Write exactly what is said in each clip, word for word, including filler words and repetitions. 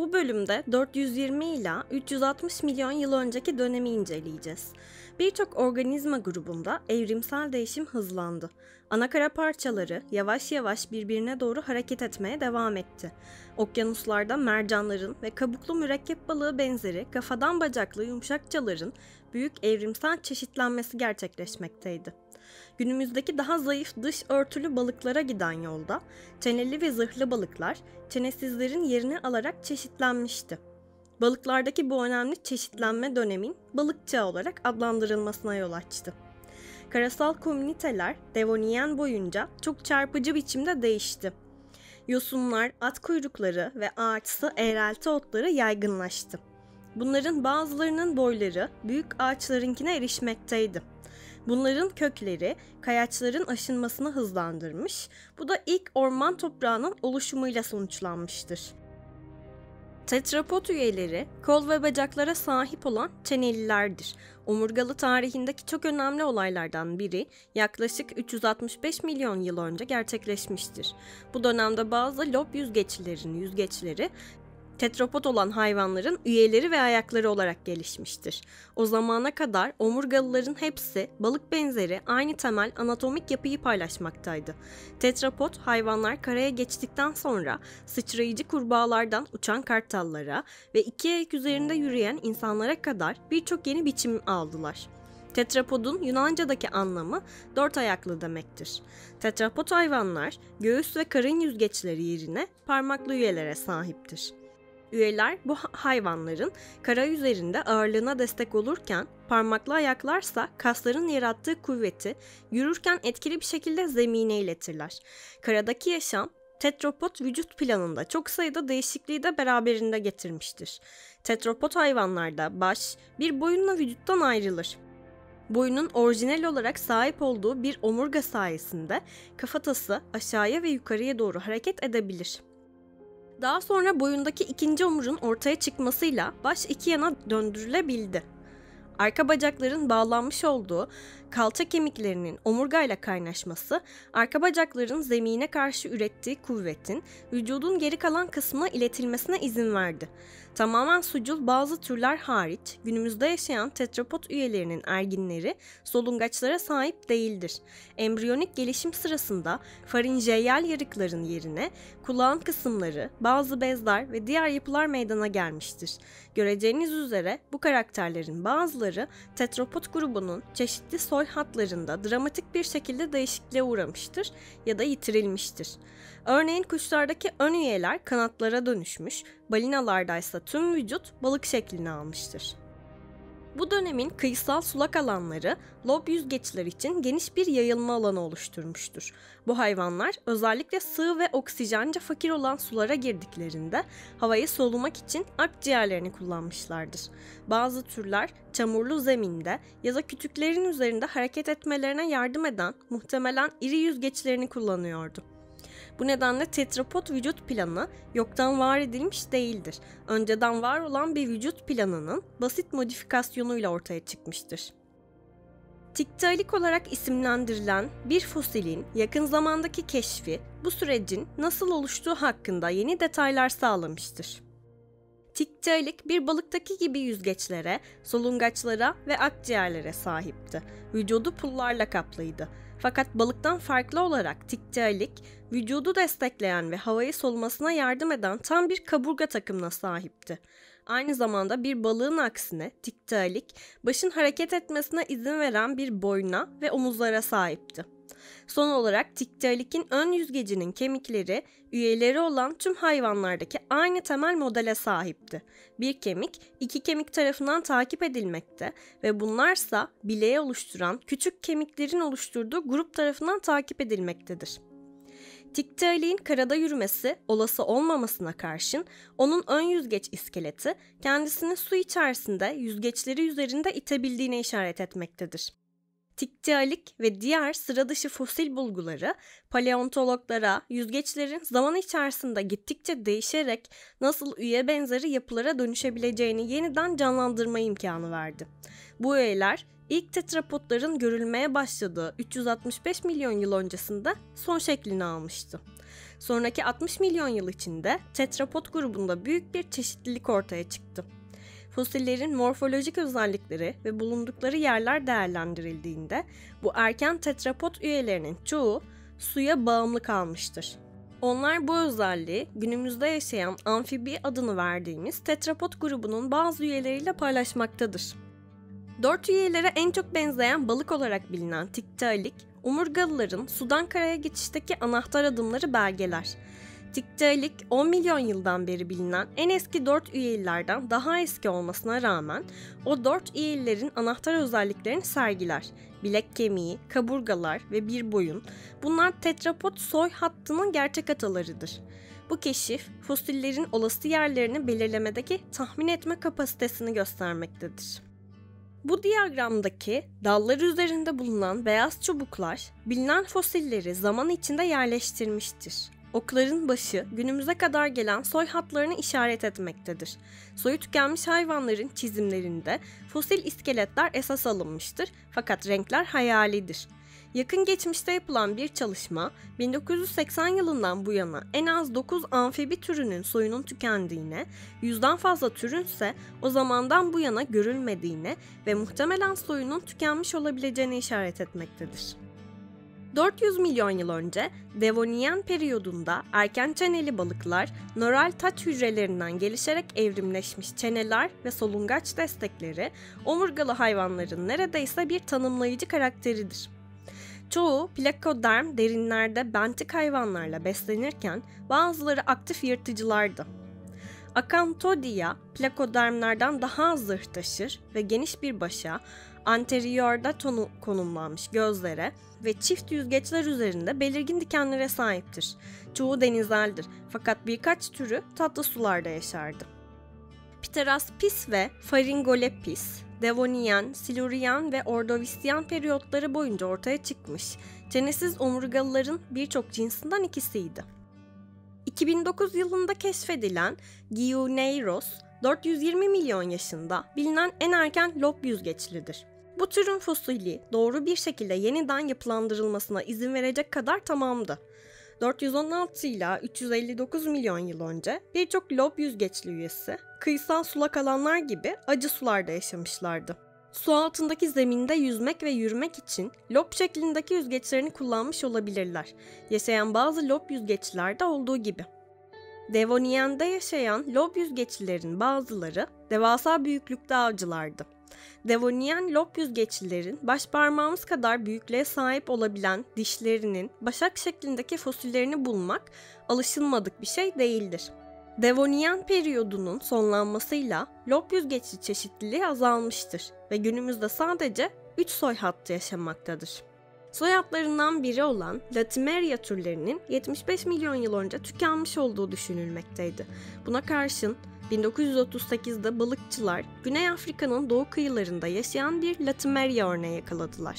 Bu bölümde dört yüz yirmi ila üç yüz altmış milyon yıl önceki dönemi inceleyeceğiz. Birçok organizma grubunda evrimsel değişim hızlandı. Anakara parçaları yavaş yavaş birbirine doğru hareket etmeye devam etti. Okyanuslarda mercanların ve kabuklu mürekkep balığı benzeri kafadan bacaklı yumuşakçaların büyük evrimsel çeşitlenmesi gerçekleşmekteydi. Günümüzdeki daha zayıf dış örtülü balıklara giden yolda çeneli ve zırhlı balıklar çenesizlerin yerini alarak çeşitlenmişti. Balıklardaki bu önemli çeşitlenme dönemin balık çağı olarak adlandırılmasına yol açtı. Karasal komüniteler Devoniyen boyunca çok çarpıcı biçimde değişti. Yosunlar, at kuyrukları ve ağaçsı eğrelti otları yaygınlaştı. Bunların bazılarının boyları büyük ağaçlarınkine erişmekteydi. Bunların kökleri kayaçların aşınmasını hızlandırmış, bu da ilk orman toprağının oluşumuyla sonuçlanmıştır. Tetrapod üyeleri kol ve bacaklara sahip olan çenelilerdir. Omurgalı tarihindeki çok önemli olaylardan biri yaklaşık üç yüz altmış beş milyon yıl önce gerçekleşmiştir. Bu dönemde bazı lob yüzgeçlerin yüzgeçleri tetrapod olan hayvanların üyeleri ve ayakları olarak gelişmiştir. O zamana kadar omurgalıların hepsi balık benzeri aynı temel anatomik yapıyı paylaşmaktaydı. Tetrapod hayvanlar karaya geçtikten sonra sıçrayıcı kurbağalardan uçan kartallara ve iki ayak üzerinde yürüyen insanlara kadar birçok yeni biçim aldılar. Tetrapodun Yunanca'daki anlamı dört ayaklı demektir. Tetrapod hayvanlar göğüs ve karın yüzgeçleri yerine parmaklı üyelere sahiptir. Üyeler bu hayvanların kara üzerinde ağırlığına destek olurken parmaklı ayaklarsa kasların yarattığı kuvveti yürürken etkili bir şekilde zemine iletirler. Karadaki yaşam tetrapod vücut planında çok sayıda değişikliği de beraberinde getirmiştir. Tetrapod hayvanlarda baş bir boyunla vücuttan ayrılır. Boyunun orijinal olarak sahip olduğu bir omurga sayesinde kafatası aşağıya ve yukarıya doğru hareket edebilir. Daha sonra boyundaki ikinci omurun ortaya çıkmasıyla baş iki yana döndürülebildi. Arka bacakların bağlanmış olduğu kalça kemiklerinin omurgayla kaynaşması, arka bacakların zemine karşı ürettiği kuvvetin vücudun geri kalan kısmına iletilmesine izin verdi. Tamamen sucul bazı türler hariç günümüzde yaşayan tetrapod üyelerinin erginleri solungaçlara sahip değildir. Embriyonik gelişim sırasında farinjeyal yarıkların yerine kulağın kısımları, bazı bezler ve diğer yapılar meydana gelmiştir. Göreceğiniz üzere bu karakterlerin bazıları tetrapod grubunun çeşitli soy hatlarında dramatik bir şekilde değişikliğe uğramıştır ya da yitirilmiştir. Örneğin kuşlardaki ön üyeler kanatlara dönüşmüş, balinalardaysa tüm vücut balık şeklini almıştır. Bu dönemin kıyısal sulak alanları lob yüzgeçler için geniş bir yayılma alanı oluşturmuştur. Bu hayvanlar özellikle sığ ve oksijence fakir olan sulara girdiklerinde havayı solumak için akciğerlerini kullanmışlardır. Bazı türler çamurlu zeminde ya da kütüklerin üzerinde hareket etmelerine yardım eden muhtemelen iri yüzgeçlerini kullanıyordu. Bu nedenle tetrapod vücut planı yoktan var edilmiş değildir. Önceden var olan bir vücut planının basit modifikasyonuyla ortaya çıkmıştır. Tiktaalik olarak isimlendirilen bir fosilin yakın zamandaki keşfi bu sürecin nasıl oluştuğu hakkında yeni detaylar sağlamıştır. Tiktaalik bir balıktaki gibi yüzgeçlere, solungaçlara ve akciğerlere sahipti. Vücudu pullarla kaplıydı. Fakat balıktan farklı olarak Tiktaalik, vücudu destekleyen ve havayı solumasına yardım eden tam bir kaburga takımına sahipti. Aynı zamanda bir balığın aksine Tiktaalik, başın hareket etmesine izin veren bir boyna ve omuzlara sahipti. Son olarak Tiktaalik'in ön yüzgecinin kemikleri, üyeleri olan tüm hayvanlardaki aynı temel modele sahipti. Bir kemik, iki kemik tarafından takip edilmekte ve bunlarsa bileği oluşturan küçük kemiklerin oluşturduğu grup tarafından takip edilmektedir. Tiktaalik'in karada yürümesi olası olmamasına karşın onun ön yüzgeç iskeleti kendisini su içerisinde yüzgeçleri üzerinde itebildiğine işaret etmektedir. Tiktaalik ve diğer sıra dışı fosil bulguları paleontologlara yüzgeçlerin zaman içerisinde gittikçe değişerek nasıl üye benzeri yapılara dönüşebileceğini yeniden canlandırma imkanı verdi. Bu üyeler ilk tetrapodların görülmeye başladığı üç yüz altmış beş milyon yıl öncesinde son şeklini almıştı. Sonraki altmış milyon yıl içinde tetrapod grubunda büyük bir çeşitlilik ortaya çıktı. Fosillerin morfolojik özellikleri ve bulundukları yerler değerlendirildiğinde bu erken tetrapod üyelerinin çoğu suya bağımlı kalmıştır. Onlar bu özelliği günümüzde yaşayan amfibi adını verdiğimiz tetrapod grubunun bazı üyeleriyle paylaşmaktadır. Dört üyelere en çok benzeyen balık olarak bilinen Tiktaalik, omurgalıların sudan karaya geçişteki anahtar adımları belgeler. Tiktaalik on milyon yıldan beri bilinen en eski dört üyelilerden daha eski olmasına rağmen o dört üyelilerin anahtar özelliklerini sergiler. Bilek kemiği, kaburgalar ve bir boyun, bunlar tetrapod soy hattının gerçek atalarıdır. Bu keşif, fosillerin olası yerlerini belirlemedeki tahmin etme kapasitesini göstermektedir. Bu diyagramdaki dallar üzerinde bulunan beyaz çubuklar bilinen fosilleri zaman içinde yerleştirmiştir. Okların başı günümüze kadar gelen soy hatlarını işaret etmektedir. Soyu tükenmiş hayvanların çizimlerinde fosil iskeletler esas alınmıştır fakat renkler hayalidir. Yakın geçmişte yapılan bir çalışma bin dokuz yüz seksen yılından bu yana en az dokuz amfibi türünün soyunun tükendiğine, yüzden fazla türünse o zamandan bu yana görülmediğine ve muhtemelen soyunun tükenmiş olabileceğine işaret etmektedir. dört yüz milyon yıl önce Devoniyen periyodunda erken çeneli balıklar nöral taç hücrelerinden gelişerek evrimleşmiş çeneler ve solungaç destekleri omurgalı hayvanların neredeyse bir tanımlayıcı karakteridir. Çoğu plakoderm derinlerde bentik hayvanlarla beslenirken bazıları aktif yırtıcılardı. Acanthodia plakodermlerden daha az zırh taşır ve geniş bir başa, anteriorda tonu konumlanmış gözlere ve çift yüzgeçler üzerinde belirgin dikenlere sahiptir. Çoğu denizeldir fakat birkaç türü tatlı sularda yaşardı. Pteraspis ve Pharyngolepis, Devoniyen, Silurian ve Ordovisiyen periyotları boyunca ortaya çıkmış çenesiz omurgalıların birçok cinsinden ikisiydi. iki bin dokuz yılında keşfedilen Geiuneiros, dört yüz yirmi milyon yaşında bilinen en erken lob yüzgeçlidir. Bu türün fosili doğru bir şekilde yeniden yapılandırılmasına izin verecek kadar tamamdı. dört yüz on altı ila üç yüz elli dokuz milyon yıl önce birçok lob yüzgeçli üyesi kıyısal sulak alanlar gibi acı sularda yaşamışlardı. Su altındaki zeminde yüzmek ve yürümek için lob şeklindeki yüzgeçlerini kullanmış olabilirler. Yaşayan bazı lob yüzgeçlerde olduğu gibi. Devoniyen'de yaşayan lob yüzgeçlilerin bazıları devasa büyüklükte avcılardı. Devoniyen lob yüzgeçlilerin baş parmağımız kadar büyüklüğe sahip olabilen dişlerinin başak şeklindeki fosillerini bulmak alışılmadık bir şey değildir. Devoniyen periyodunun sonlanmasıyla lob yüzgeçli çeşitliliği azalmıştır ve günümüzde sadece üç soy hattı yaşamaktadır. Soy hatlarından biri olan Latimeria türlerinin yetmiş beş milyon yıl önce tükenmiş olduğu düşünülmekteydi. Buna karşın bin dokuz yüz otuz sekizde balıkçılar Güney Afrika'nın doğu kıyılarında yaşayan bir Latimeria örneği yakaladılar.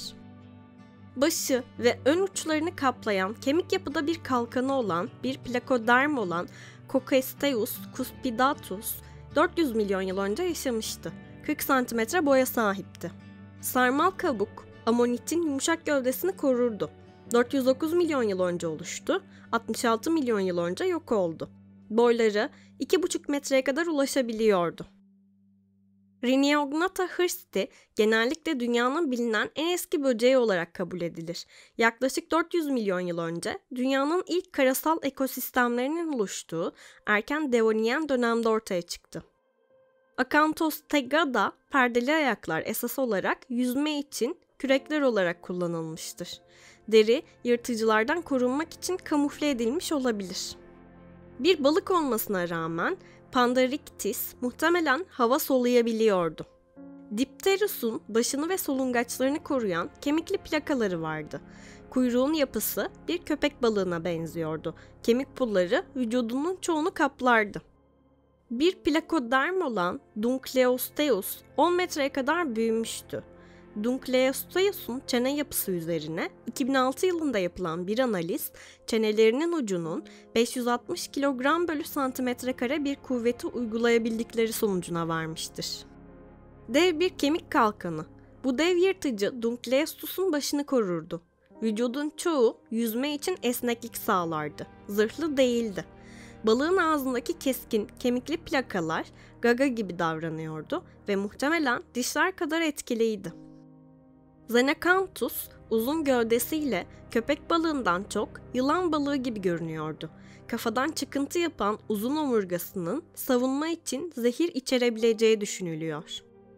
Başı ve ön uçlarını kaplayan kemik yapıda bir kalkanı olan bir plakoderm olan Coccesteus cuspidatus dört yüz milyon yıl önce yaşamıştı. kırk santimetre boya sahipti. Sarmal kabuk amonitin yumuşak gövdesini korurdu. dört yüz dokuz milyon yıl önce oluştu, altmış altı milyon yıl önce yok oldu. Boyları iki buçuk metreye kadar ulaşabiliyordu. Rhyniognatha hirsti genellikle dünyanın bilinen en eski böceği olarak kabul edilir. Yaklaşık dört yüz milyon yıl önce dünyanın ilk karasal ekosistemlerinin oluştuğu erken Devoniyen dönemde ortaya çıktı. Acanthostegada perdeli ayaklar esas olarak yüzme için kürekler olarak kullanılmıştır. Deri yırtıcılardan korunmak için kamufle edilmiş olabilir. Bir balık olmasına rağmen Pandarictis muhtemelen hava soluyabiliyordu. Dipterus'un başını ve solungaçlarını koruyan kemikli plakaları vardı. Kuyruğun yapısı bir köpek balığına benziyordu. Kemik pulları vücudunun çoğunu kaplardı. Bir plakoderm olan Dunkleosteus on metreye kadar büyümüştü. Dunkleosteus'un çene yapısı üzerine iki bin altı yılında yapılan bir analiz, çenelerinin ucunun beş yüz altmış kilogram bölü santimetre kare bir kuvveti uygulayabildikleri sonucuna varmıştır. Dev bir kemik kalkanı. Bu dev yırtıcı Dunkleosteus'un başını korurdu. Vücudun çoğu yüzme için esneklik sağlardı. Zırhlı değildi. Balığın ağzındaki keskin, kemikli plakalar gaga gibi davranıyordu ve muhtemelen dişler kadar etkiliydi. Xenacanthus uzun gövdesiyle köpek balığından çok yılan balığı gibi görünüyordu. Kafadan çıkıntı yapan uzun omurgasının savunma için zehir içerebileceği düşünülüyor.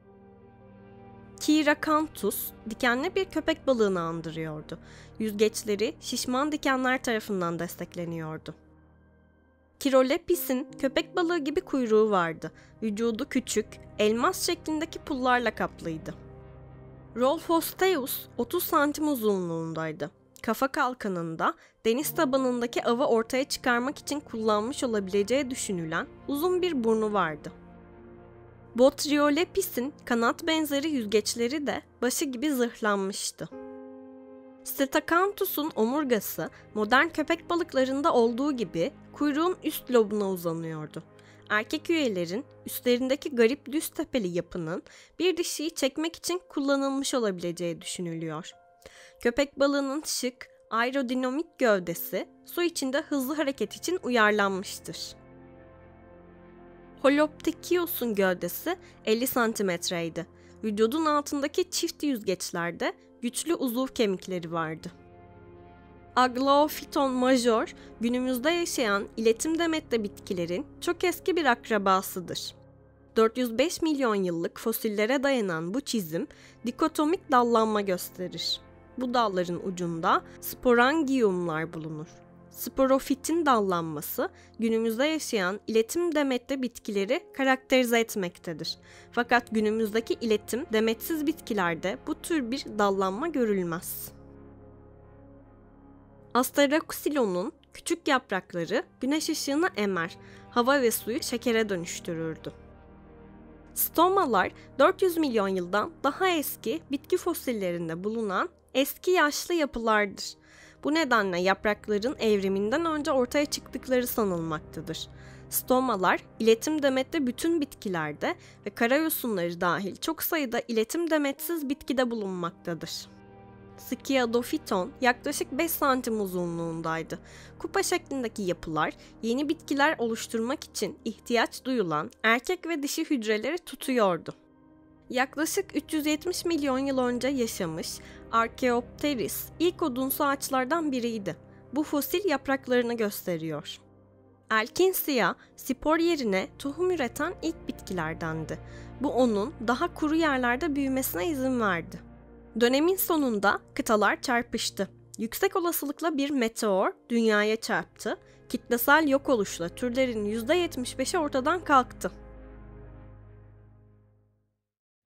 Chiracanthus dikenli bir köpek balığını andırıyordu. Yüzgeçleri şişman dikenler tarafından destekleniyordu. Chirolepis'in köpek balığı gibi kuyruğu vardı. Vücudu küçük, elmas şeklindeki pullarla kaplıydı. Rolfosteus otuz santim uzunluğundaydı. Kafa kalkanında deniz tabanındaki avı ortaya çıkarmak için kullanmış olabileceği düşünülen uzun bir burnu vardı. Botriolepis'in kanat benzeri yüzgeçleri de başı gibi zırhlanmıştı. Psittacanthus'un omurgası modern köpek balıklarında olduğu gibi kuyruğun üst lobuna uzanıyordu. Erkek üyelerin üstlerindeki garip düz tepeli yapının bir dişiyi çekmek için kullanılmış olabileceği düşünülüyor. Köpek balığının şık, aerodinamik gövdesi su içinde hızlı hareket için uyarlanmıştır. Holoptychius'un gövdesi elli santimetreydi. Vücudun altındaki çift yüzgeçlerde güçlü uzuv kemikleri vardı. Aglaophyton major, günümüzde yaşayan iletim demetli bitkilerin çok eski bir akrabasıdır. dört yüz beş milyon yıllık fosillere dayanan bu çizim dikotomik dallanma gösterir. Bu dalların ucunda sporangiumlar bulunur. Sporofitin dallanması günümüzde yaşayan iletim demetli bitkileri karakterize etmektedir. Fakat günümüzdeki iletim demetsiz bitkilerde bu tür bir dallanma görülmez. Asteroxylon'un küçük yaprakları güneş ışığını emer, hava ve suyu şekere dönüştürürdü. Stomalar dört yüz milyon yıldan daha eski bitki fosillerinde bulunan eski yaşlı yapılardır. Bu nedenle yaprakların evriminden önce ortaya çıktıkları sanılmaktadır. Stomalar, iletim demetli bütün bitkilerde ve karayosunları dahil çok sayıda iletim demetsiz bitkide bulunmaktadır. Skiadophyton yaklaşık beş santim uzunluğundaydı. Kupa şeklindeki yapılar yeni bitkiler oluşturmak için ihtiyaç duyulan erkek ve dişi hücreleri tutuyordu. Yaklaşık üç yüz yetmiş milyon yıl önce yaşamış Archaeopteryx ilk odunsu ağaçlardan biriydi. Bu fosil yapraklarını gösteriyor. Elkinsia, spor yerine tohum üreten ilk bitkilerdendi. Bu onun daha kuru yerlerde büyümesine izin verdi. Dönemin sonunda kıtalar çarpıştı. Yüksek olasılıkla bir meteor dünyaya çarptı. Kitlesel yok oluşla türlerin yüzde yetmiş beşi ortadan kalktı.